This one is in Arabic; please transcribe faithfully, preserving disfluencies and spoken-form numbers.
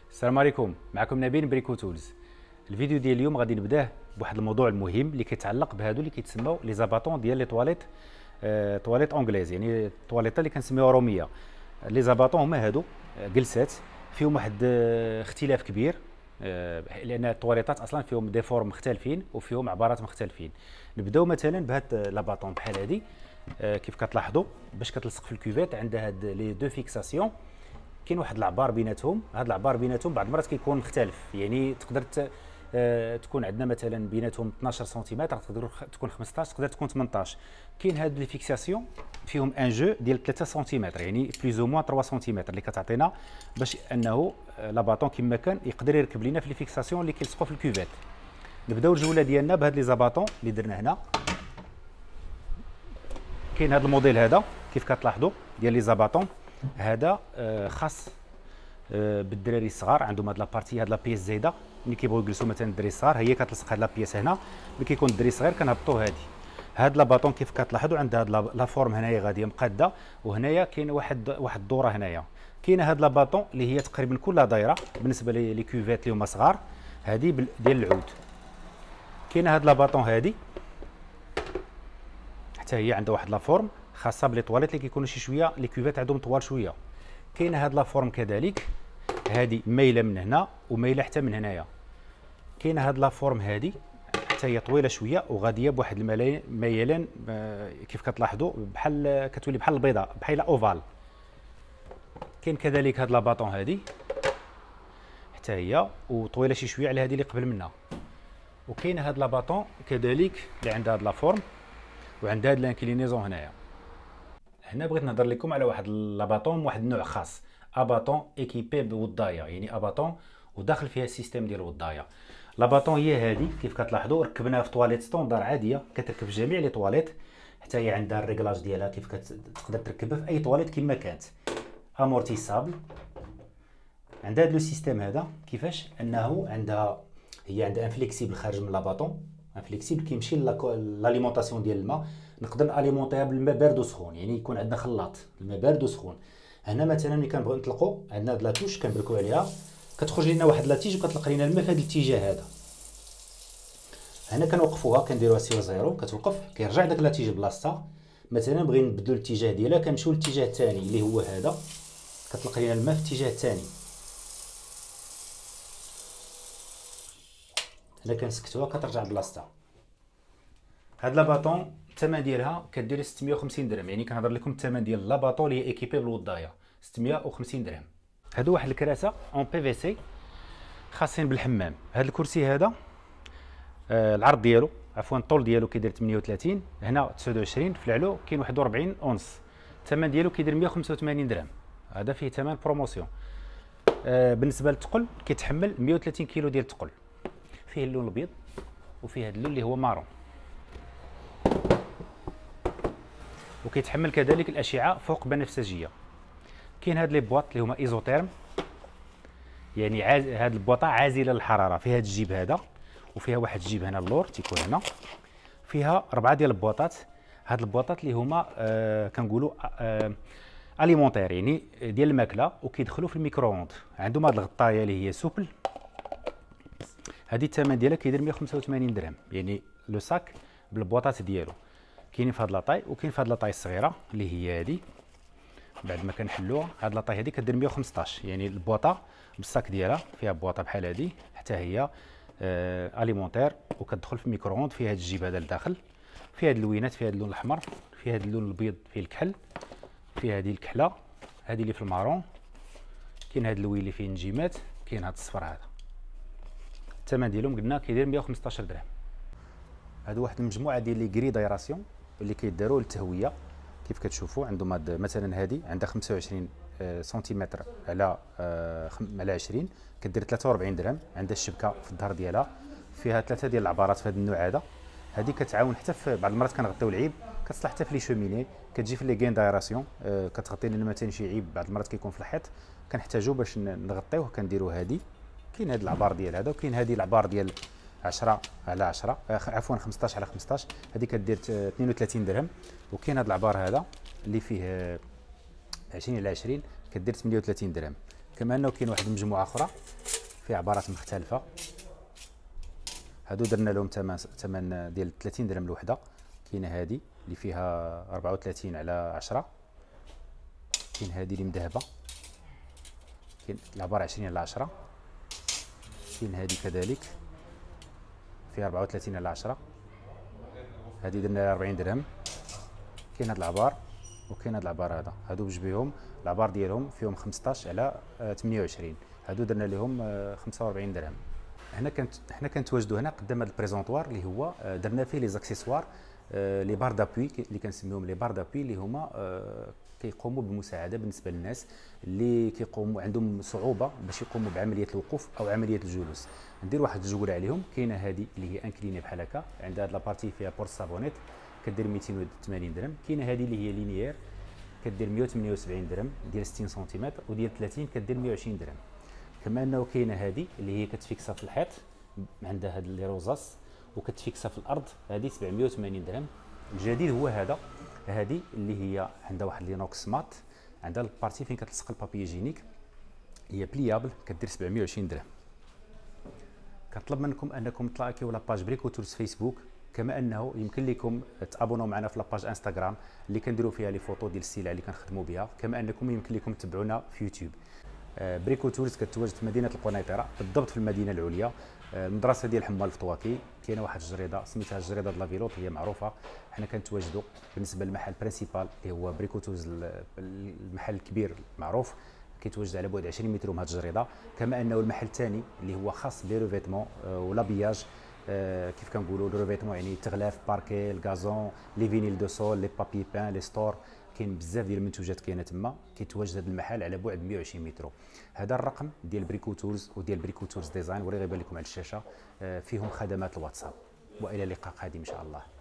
السلام عليكم، معكم نبيل بريكو تولز. الفيديو ديال اليوم غادي نبداه بواحد الموضوع المهم اللي كيتعلق بهادو اللي كيتسموا لي زاباطون ديال لي طواليت آه، طواليت اونغليز، يعني الطواليطه اللي كنسميوها روميه. لي زاباطون هما هادو آه، جلسات فيهم واحد آه، اختلاف كبير، آه، لان الطواليطات اصلا فيهم دي فورم مختلفين وفيهم عبارات مختلفين. نبداو مثلا بهاد لاباطون بحال هادي، آه، كيف كتلاحظوا باش كتلصق في الكوفيت عندها هاد لي دو فيكساسيون. كاين واحد العبار بيناتهم، هاد العبار بيناتهم بعض المرات كيكون مختلف، يعني تقدر آه تكون عندنا مثلا بيناتهم اثناش سنتيمتر، تقدر تكون خمسطاش، تقدر تكون ثمنطاش. كاين هاد لي فيكساسيون فيهم ان جو ديال ثلاثة سنتيمتر، يعني بلوز او موان ثلاثة سنتيمتر اللي كتعطينا باش انه لاباطون كما كان يقدر يركب لينا في لي فيكساسيون اللي كيلصقوا في الكوفيت. نبداو الجوله ديالنا بهاد لي زاباطون اللي درنا هنا. كاين هاد الموديل هذا كيف كتلاحظوا ديال لي زاباطون، هذا آه خاص آه بالدراري الصغار، عندهم هاد لابارتي هاد لابيس زايده ملي كيبغيو يجلسوا مثلا الدراري الصغار، هي كتلصق هاد لابيس هنا. ملي كيكون الدري صغير كنهبطوا هادي. هاد لاباطون كيف كتلاحظوا عندها هاد لا فورم هنايا غاديه مقاده، وهنايا كاين واحد واحد الدوره هنايا. كاينه هاد لاباطون اللي هي تقريبا كلها دايره بالنسبه لي كوفيت اللي هما صغار، هادي ديال العود. كاينه هاد لاباطون هادي حتى هي عندها واحد لا فورم خاصه بلي طواليت اللي كيكونوا شي شويه لي كوفيت عندهم طوال شويه. كاينه هاد لا فورم كذلك، هادي مايله من هنا ومايله حتى من هنايا. كاينه هاد لا فورم هادي حتى هي طويله شويه وغاديه بواحد الميلان كيف كتلاحظوا بحال كتولي بحال البيضاء بحال اوفال. كاين كذلك هاد لاباطون هادي حتى هي وطويله شي شويه على هادي اللي قبل منها. وكاينه هاد لاباطون كذلك اللي عندها هاد لا فورم وعندها هاد لانكلينيزون هنايا. هنا بغيت نهضر لكم على واحد لاباطون واحد النوع خاص، اباطون ايكيبي بوضايه، يعني اباطون وداخل فيها السيستم ديال الوضايه. لاباطون هي هذه كيف كتلاحظوا ركبناها في طواليت ستوندار عاديه كتركب في جميع لي طواليت، حتى هي عندها الريغلاج ديالها كيف كتقدر تركبها في اي طواليت كما كانت. امورتيسابل، عندها هذا لو سيستيم هذا كيفاش انه عندها هي عندها ان فليكسيبل خارج من لاباطون، ان فليكسيبل كيمشي لاليمونطاسيون ديال الماء. نقدر اليمونطيها بالماء بارد وسخون، يعني يكون عندنا خلاط الماء بارد وسخون. هنا مثلا ملي كنبغيو نطلقوا عندنا هاد لاتوش كنبركوا عليها كتخرج لنا واحد لاتيج وكتطلق لنا الماء في هذا الاتجاه هذا. هنا كنوقفوها كنديروها سيرو زيرو، كتوقف كيرجع داك لاتيج بلاصتها. مثلا بغينا نبدلوا الاتجاه ديالها كنمشيو للاتجاه الثاني اللي هو هذا، كتطلق لنا الماء في الاتجاه الثاني. هنا كنسكتوها كترجع بلاصتها. هاد لاباطون الثمن ديالها كدير ستمية وخمسين درهم، يعني كنهضر لكم الثمن ديال لاباطون اللي هي ايكيبي بالوضايه ستمية وخمسين درهم. هادو واحد الكراسه اون بي في سي خاصين بالحمام. هاد الكرسي هذا آه العرض ديالو عفوا الطول ديالو كيدير ثمانية وثلاثين، هنا تسعة وعشرين، في العلو كاين واحد وأربعين اونص. الثمن ديالو كيدير مية وخمسة وثمانين درهم، هذا فيه ثمن بروموسيون. آه بالنسبه للثقل كيتحمل مية وثلاثين كيلو ديال الثقل. فيه اللون الابيض وفيه هذا اللون اللي هو مارون، وكيتحمل كذلك الاشعه فوق بنفسجيه. كاين هاد لي بواط اللي هما ايزوتيرم، يعني عاز... هاد البواطه عازله للحراره. فيها هاد الجيب هذا وفيها واحد الجيب هنا اللور تيكون هنا، فيها اربعه ديال البواطات. هاد البواطات اللي هما آه كنقولوا آه اليمونتير، يعني ديال الماكله، وكيدخلوا في الميكرووند. عندهم هاد الغطايه اللي هي سوبل، هذه الثمن ديالها كيدير مية وخمسة وثمانين درهم، يعني لو ساك بالبواطات ديالو. كاينين في هاد لاطاي وكاين في هاد لاطاي الصغيره اللي هي هذه. بعد ما كنحلوها هاد لاطاي هذه كدير مية وخمسطاش، يعني البواطه بالساك ديالها فيها بواطه بحال هذه حتى هي آه اليمونتير، وكتدخل في الميكرووند. فيها هاد الجيب هذا لداخل، فيها هاد اللوينات، فيها هاد اللون الاحمر، فيها هاد اللون الابيض فيه الكحل، فيها هذه الكحله هذه اللي في المارون، كاين هاد اللوين اللي فيه نجيمات، كاين هاد الصفر هذا. الثمن ديالهم قلنا كيدير مية وخمسطاش درهم. هادو واحد المجموعه ديال لي كري دايراسيون اللي كيداروا للتهويه. كيف كتشوفوا عندهم هاد مثلا هذه عندها خمسة وعشرين سنتيمتر على على عشرين، كدير ثلاثة وأربعين درهم. عندها الشبكه في الظهر ديالها، فيها ثلاثه ديال العبارات في هذا النوع هذا. هذه كتعاون حتى في بعض المرات كنغطيو العيب، كتصلح حتى في لي شوميني، كتجي في لي كين دايراسيون كتغطي لنا مثلا شي عيب بعض المرات كيكون في الحيط كنحتاجو باش نغطيوه كنديروا هذه. كاين هذا العبار ديال هذا، وكاين هذه العبار ديال عشرة على عشرة عفوا خمسطاش على خمسطاش، هذه كدير اثنين وثلاثين درهم. وكاين هذا العبار هذا اللي فيه عشرين على عشرين كدير ثمانية وثلاثين درهم. كما انه كاين واحد المجموعه اخرى فيها عبارات مختلفه. هادو درنا لهم ثمن ثمن ديال ثلاثين درهم الوحده. كاينه هذه اللي فيها أربعة وثلاثين على عشرة، كاين هذه اللي مذهبه كاين العباره عشرين على عشرة، كاين هذه كذلك فيها أربعة وثلاثين على عشرة، هذه درنا لها أربعين درهم. كاين هذا العبار وكاين هذا العبار هذا، هادو بجوجهم العبار ديالهم فيهم خمسطاش على ثمانية وعشرين، هادو درنا لهم خمسة وأربعين درهم. هنا كنت حنا كنتواجدوا هنا قدام هذا البريزونطوار اللي هو درنا فيه لي زاكسيسوار لي بار دابوي اللي كنسميهم لي بار دابوي، اللي هما كيقوموا بالمساعده بالنسبه للناس اللي كيقوموا عندهم صعوبه باش يقوموا بعمليه الوقوف او عمليه الجلوس. ندير واحد الجوله عليهم. كاينه هذه اللي هي انكليني بحال هكا، عندها هاد لابارتي فيها بورت سافونيت كدير مئتين وثمانين درهم. كاينه هذه اللي هي لينيير كدير مئة وثمانية وسبعين درهم ديال ستين سنتيمتر، وديال ثلاثين كدير مئة وعشرين درهم. كما انه كاينه هذه اللي هي كتفيكسا في الحيط، عندها هاد لي روزاس وكتفيكسا في الارض، هذه سبعمئة وثمانين درهم. الجديد هو هذا، هذه اللي هي عندها واحد لينوكس مات، عندها البارتي فين كتلصق البابي جينيك، هي بليابل كدير سبعمئة وعشرين درهم. كنطلب منكم انكم تلايكيو لاباج بريكو تولز فيسبوك، كما انه يمكن لكم تابوناو معنا في لاباج انستغرام اللي كنديروا فيها لي فوتو ديال السلع اللي كنخدموا بها، كما انكم يمكن لكم تتبعونا في يوتيوب. بريكو تولز كتواجد في مدينه القنيطره، بالضبط في المدينه العليا، المدرسه ديال حمال فطواكي. كاينه واحد الجريده سميتها الجريده د لافيلوط، هي معروفه. حنا كنتواجدوا بالنسبه للمحل برينسيبال اللي هو بريكو تولز، المحل الكبير المعروف كيتواجد على بعد عشرين متر من هذه الجريده. كما انه المحل الثاني اللي هو خاص بلي ريفيتمون ولابياج، كيف كنقولوا لو ريفيتمون يعني التغلاف، باركي، الغازون، لي فينيل دو سول، لي بابي بان، لي ستور. كاين بزاف ديال المنتوجات كاينه تما. كيتواجد هذا المحل على بعد مئة وعشرين متر. هذا الرقم ديال بريكو تولز وديال بريكو تولز ديزاين وراه غيبان لكم على الشاشه، فيهم خدمات الواتساب. والى لقاء قادم ان شاء الله.